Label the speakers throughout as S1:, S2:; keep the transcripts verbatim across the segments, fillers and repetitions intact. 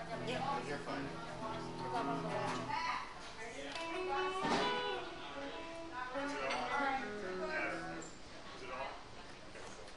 S1: Yep.
S2: You're fine.
S1: Took off on the watch.
S2: Is it all? Yeah. Is it all? Okay, cool.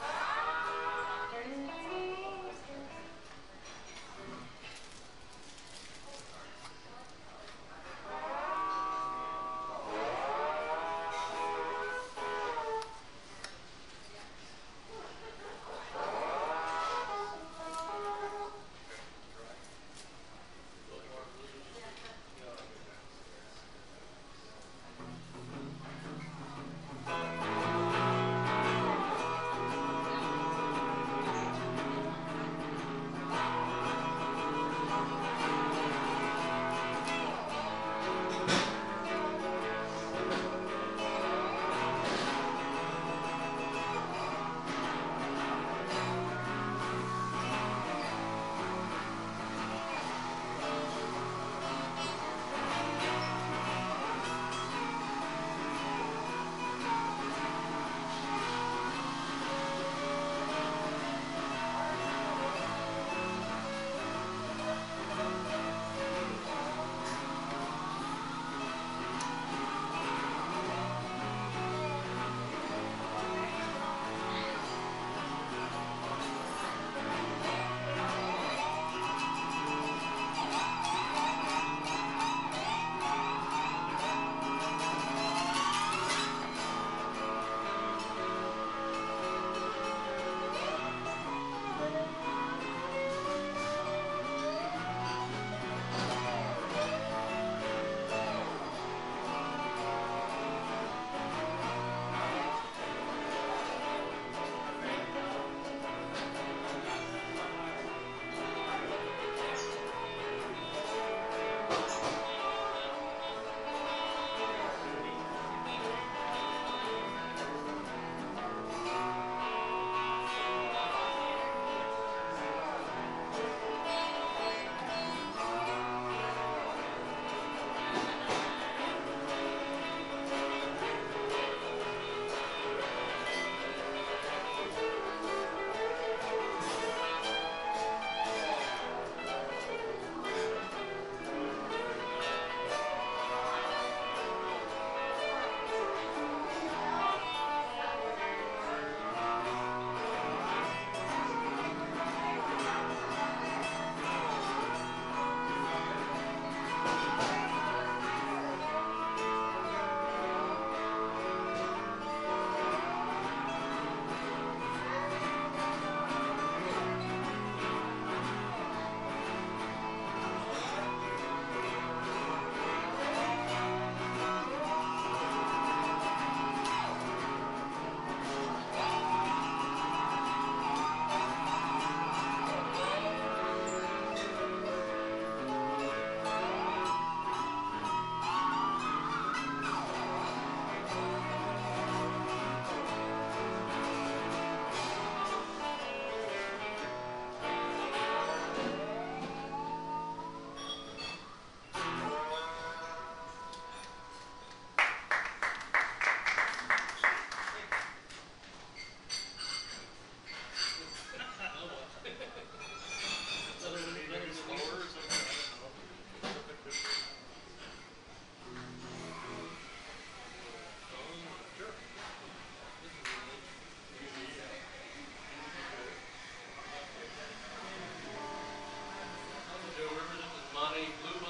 S3: Monte,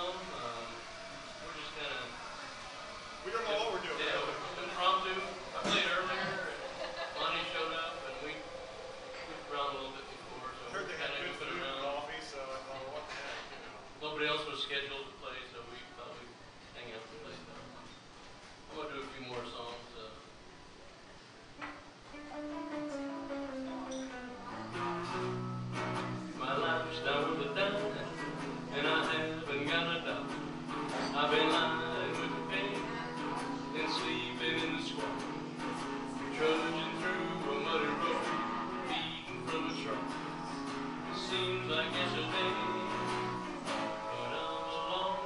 S3: uh, we're just kind of
S2: We don't know what we're doing.
S3: yeah, impromptu. I played earlier, and Monte showed up, and we moved around a little bit before, so
S2: I heard
S3: we're
S2: they
S3: kind
S2: had
S3: of
S2: good
S3: goofing
S2: food and
S3: around.
S2: coffee, so I thought, well, what the heck, you know.
S3: Nobody else was scheduled to play, so we thought we'd hang out and play stuff. I'm going to do a few more songs. Uh, My life's down the down, and I haven't got a doubt. I've been lying with the pain and sleeping in the squad, trudging through a muddy road, feeding from a trough. It seems like yesterday, but I'm along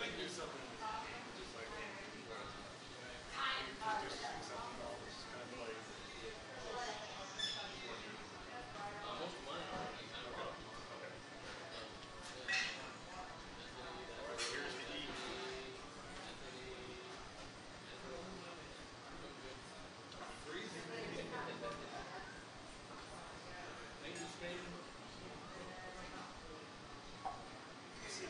S2: might do something just like just do something else. Just kind of play just one year.
S3: Uh, most of mine are.
S2: Okay. Okay. All right. Here's the E.
S3: Freezing. Thank you, Spain.
S2: C.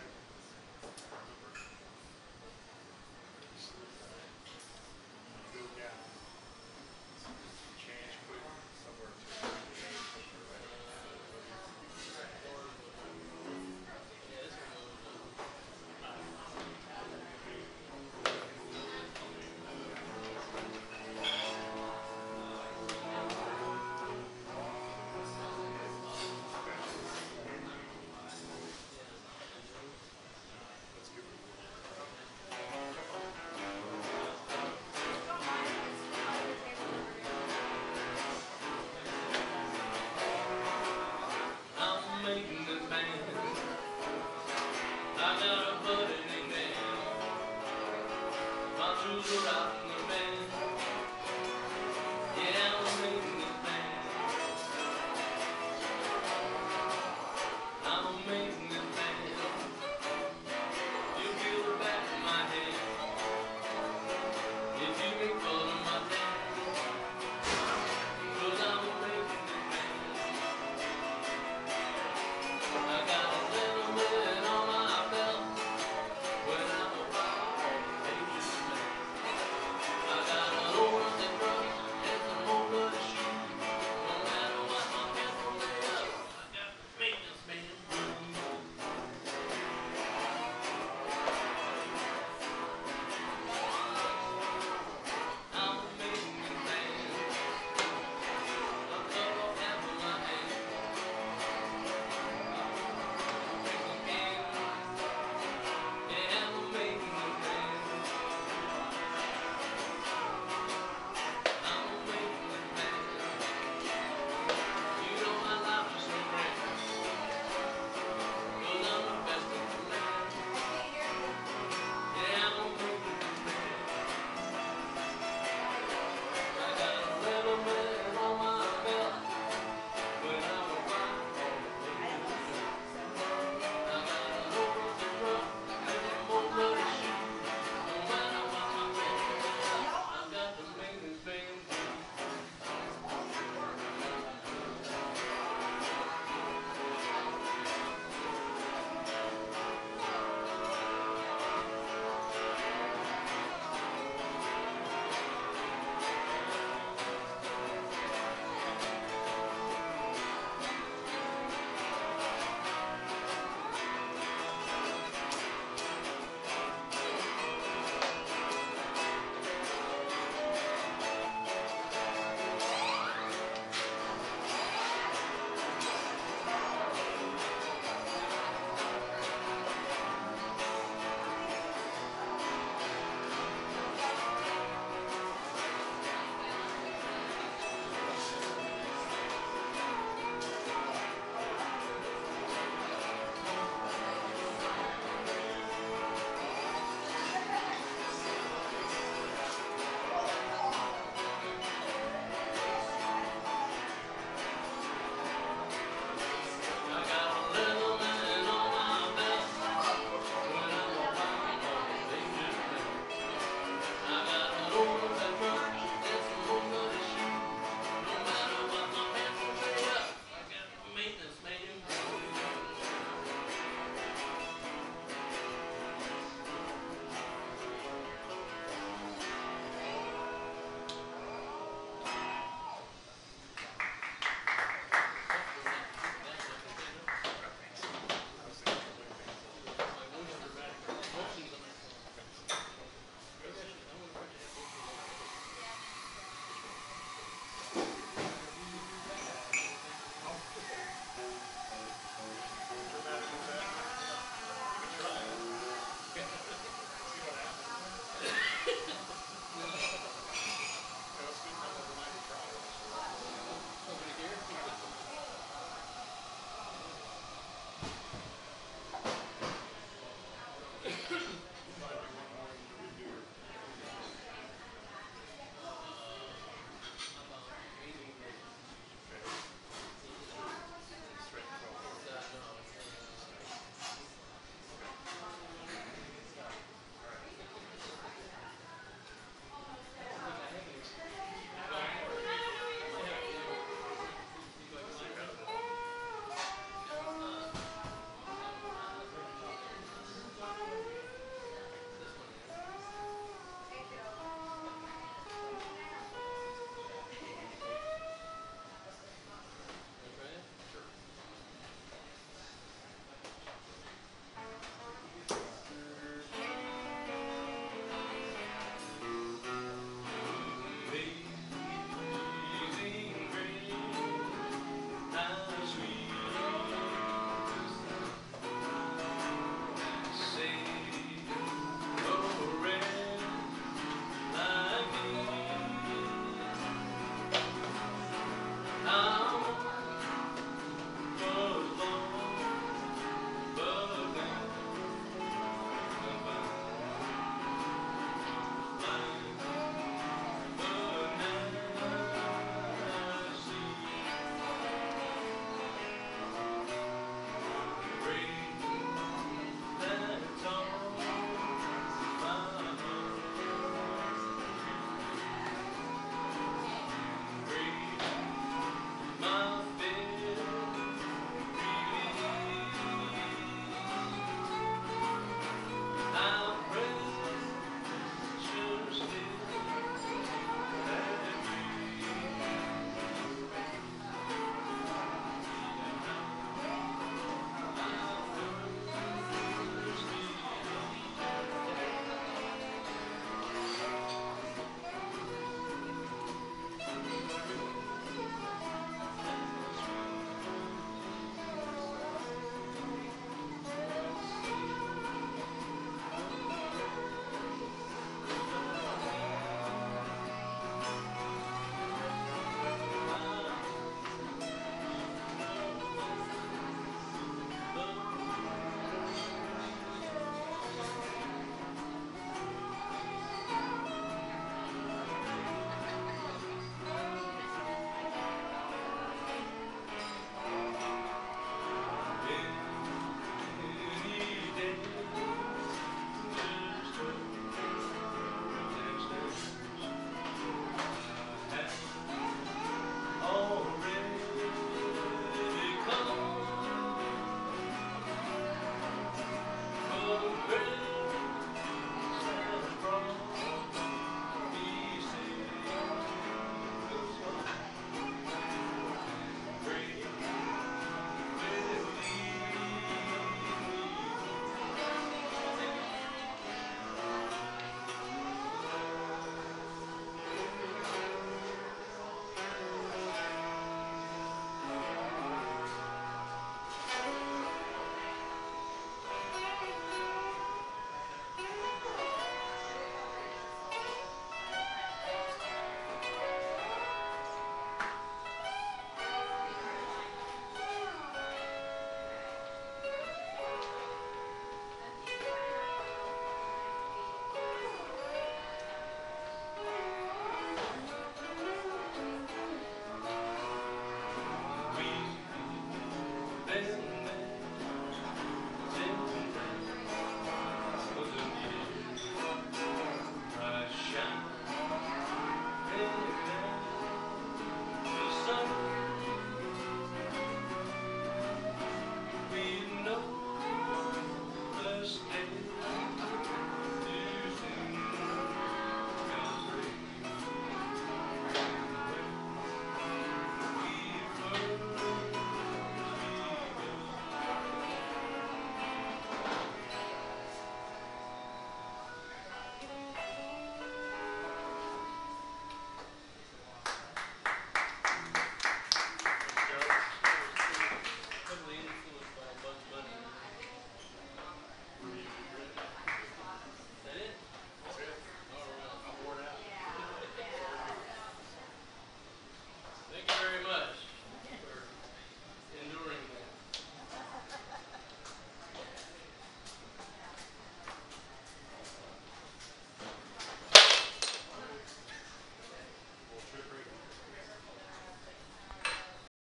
S2: Go down. Change, put somewhere to
S3: Yeah, this one was.
S2: Let's give it.
S3: I'm making this band. I got a buddy named Dan. My tools are rotten.